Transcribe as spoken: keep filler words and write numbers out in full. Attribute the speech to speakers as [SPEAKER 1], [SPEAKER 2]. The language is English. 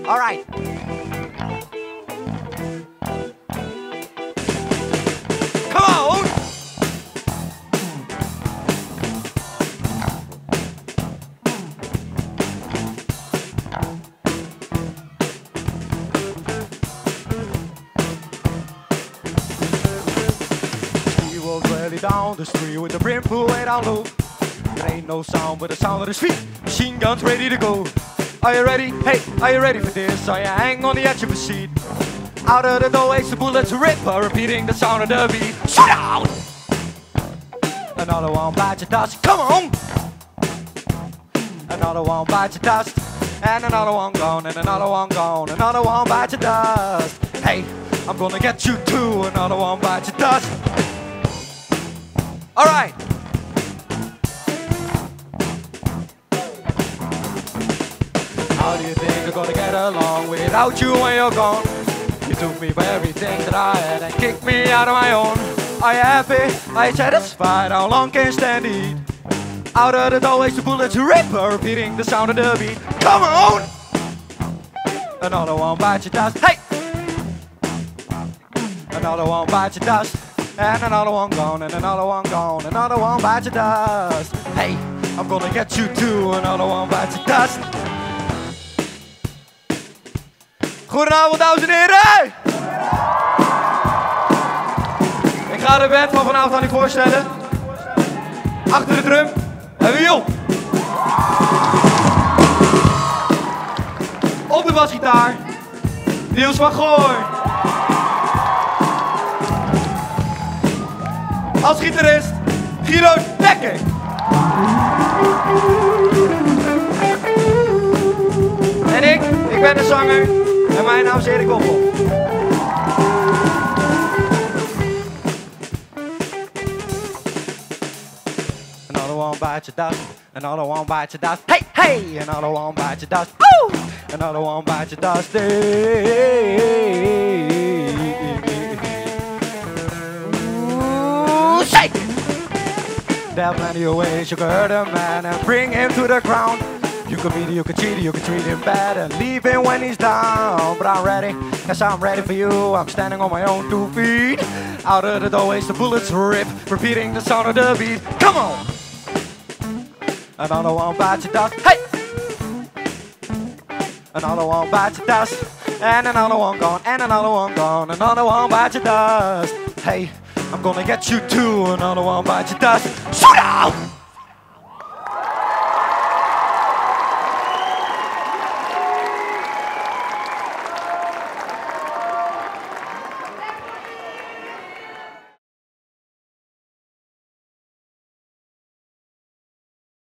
[SPEAKER 1] All right. Come on. He was really down the street with the brim pulled way down low. There ain't no sound but the sound of his feet. Machine guns ready to go. Are you ready? Hey, are you ready for this? Are you hang on the edge of a seat? Out of the doorways, the bullets rip, repeating the sound of the beat. Shoot out! Another one bites your dust. Come on! Another one bites your dust. And another one gone, and another one gone. Another one bites your dust. Hey, I'm gonna get you too. Another one bites your dust. All right. How do you think I'm gonna get along without you when you're gone? You took me for everything that I had and kicked me out of my own. Are you happy? Are you satisfied? How long can you stand it? Out of the doorways the bullets rip, repeating the sound of the beat. Come on! Another one bites your dust. Hey! Another one bites your dust. And another one gone, and another one gone. Another one bites your dust. Hey, I'm gonna get you too. Another one bites your dust. Goedenavond, dames en heren! Ik ga de band van vanavond aan u voorstellen. Achter de drum hebben we Job. Op de basgitaar Niels van Goor. Als gitarist Guido Dekker. En ik, ik ben de zanger. En mijn naam is Erik Koppel. Another one bites your dust. Another one bites your dust. Hey, hey! Another one bites your dust. Woo! Another one bites your dust. Hey. Ooh, shake! There are plenty of ways you can hurt a man and bring him to the ground. You can beat him, you can cheat him, you can treat him bad and leave him when he's down. But I'm ready, yes I'm ready for you. I'm standing on my own two feet. Out of the doorways the bullets rip, repeating the sound of the beat. Come on! Another one bites your dust. Hey! Another one bites your dust. And another one gone, and another one gone. Another one bites your dust. Hey, I'm gonna get you too. Another one bites your dust. Shoot out!